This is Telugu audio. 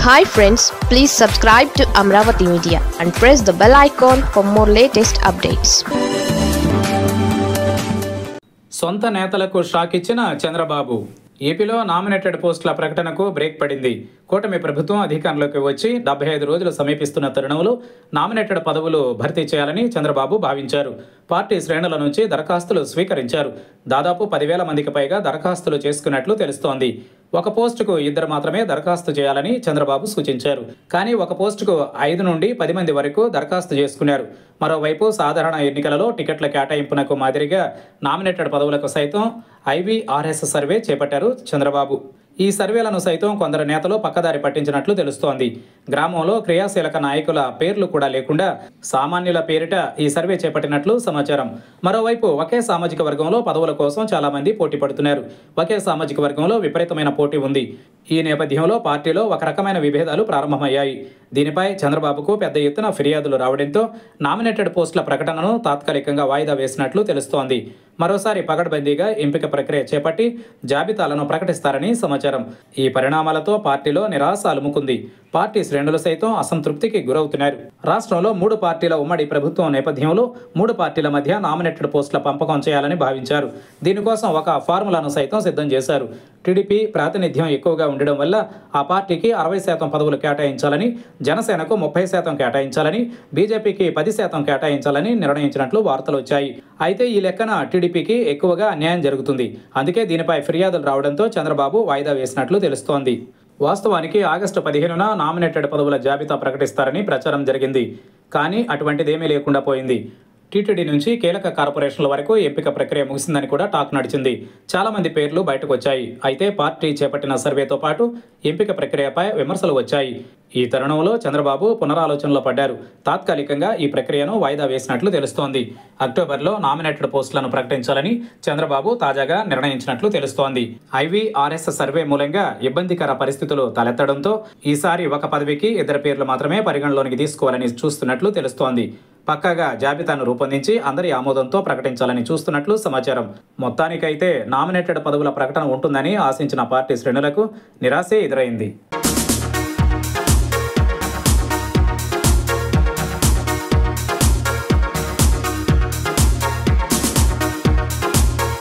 Hi friends, please subscribe to Amravati Media and press the bell icon for more latest updates. సొంత నేతలకు షాక్ ఇచ్చిన చంద్రబాబు. ఏపీలో నామినేటెడ్ పోస్టుల ప్రకటనకు బ్రేక్ పడింది. కూటమి ప్రభుత్వం అధికారంలోకి వచ్చి 75 రోజులు సమీపిస్తున్న తరుణంలో నామినేటెడ్ పదవులు భర్తీ చేయాలని చంద్రబాబు భావించారు. పార్టీ శ్రేణుల నుంచి దరఖాస్తులు స్వీకరించారు. దాదాపు 10,000 మందికి పైగా దరఖాస్తులు చేసుకున్నట్లు తెలుస్తోంది. ఒక పోస్టుకు 2 మాత్రమే దరఖాస్తు చేయాలని చంద్రబాబు సూచించారు. కానీ ఒక పోస్టుకు 5 నుండి 10 మంది వరకు దరఖాస్తు చేసుకున్నారు. మరోవైపు సాధారణ ఎన్నికలలో టికెట్ల కేటాయింపునకు మాదిరిగా నామినేటెడ్ పదవులకు సైతం ఐవీఆర్ఎస్ సర్వే చేపట్టారు చంద్రబాబు. ఈ సర్వేలను సైతం కొందరు నేతలు పక్కదారి పట్టించినట్లు తెలుస్తోంది. గ్రామంలో క్రియాశీలక నాయకుల పేర్లు కూడా లేకుండా సామాన్యుల పేరిట ఈ సర్వే చేపట్టినట్లు సమాచారం. మరోవైపు ఒకే సామాజిక వర్గంలో పదవుల కోసం చాలా మంది పోటీ పడుతున్నారు. ఒకే సామాజిక వర్గంలో విపరీతమైన పోటీ ఉంది. ఈ నేపథ్యంలో పార్టీలో ఒక రకమైన విభేదాలు ప్రారంభమయ్యాయి. దీనిపై చంద్రబాబుకు పెద్ద ఎత్తున ఫిర్యాదులు రావడంతో నామినేటెడ్ పోస్టుల ప్రకటనను తాత్కాలికంగా వాయిదా వేసినట్లు తెలుస్తోంది. మరోసారి పగడ్బందీగా ఎంపిక ప్రక్రియ చేపట్టి జాబితాలను ప్రకటిస్తారని సమాచారం. ఈ పరిణామాలతో పార్టీలో నిరాశ అలుముకుంది. పార్టీ శ్రేణులు సైతం అసంతృప్తికి గురవుతున్నారు. రాష్ట్రంలో 3 పార్టీల ఉమ్మడి ప్రభుత్వం నేపథ్యంలో 3 పార్టీల మధ్య నామినేటెడ్ పోస్టుల పంపకం చేయాలని భావించారు. దీనికోసం ఒక ఫార్ములాను సైతం సిద్ధం చేశారు. టీడీపీ ప్రాతినిధ్యం ఎక్కువగా ఉండడం వల్ల ఆ పార్టీకి 60% పదవులు కేటాయించాలని, జనసేనకు 30% కేటాయించాలని, బీజేపీకి 10% కేటాయించాలని నిర్ణయించినట్లు వార్తలు వచ్చాయి. అయితే ఈ లెక్కన టీడీపీకి ఎక్కువగా అన్యాయం జరుగుతుంది. అందుకే దీనిపై ఫిర్యాదులు రావడంతో చంద్రబాబు వాయిదా వేసినట్లు తెలుస్తోంది. వాస్తవానికి ఆగస్టు 15న నామినేటెడ్ పదవుల జాబితా ప్రకటిస్తారని ప్రచారం జరిగింది. కానీ అటువంటిదేమీ లేకుండా పోయింది. టీటీడీ నుంచి కీలక కార్పొరేషన్ల వరకు ఎంపిక ప్రక్రియ ముగిసిందని కూడా టాక్ నడిచింది. చాలా మంది పేర్లు బయటకు వచ్చాయి. అయితే పార్టీ చేపట్టిన సర్వేతో పాటు ఎంపిక ప్రక్రియపై విమర్శలు వచ్చాయి. ఈ తరుణంలో చంద్రబాబు పునరాలోచనలో పడ్డారు. తాత్కాలికంగా ఈ ప్రక్రియను వాయిదా వేసినట్లు తెలుస్తోంది. అక్టోబర్లో నామినేటెడ్ పోస్టులను ప్రకటించాలని చంద్రబాబు తాజాగా నిర్ణయించినట్లు తెలుస్తోంది. ఐవీఆర్ఎస్ సర్వే మూలంగా ఇబ్బందికర పరిస్థితులు తలెత్తడంతో ఈసారి ఒక పదవికి 2 పేర్లు మాత్రమే పరిగణలోనికి తీసుకోవాలని చూస్తున్నట్లు తెలుస్తోంది. పక్కాగా జాబితాను రూపొందించి అందరి ఆమోదంతో ప్రకటించాలని చూస్తున్నట్లు సమాచారం. మొత్తానికైతే నామినేటెడ్ పదవుల ప్రకటన ఉంటుందని ఆశించిన పార్టీ శ్రేణులకు నిరాశే ఎదురైంది.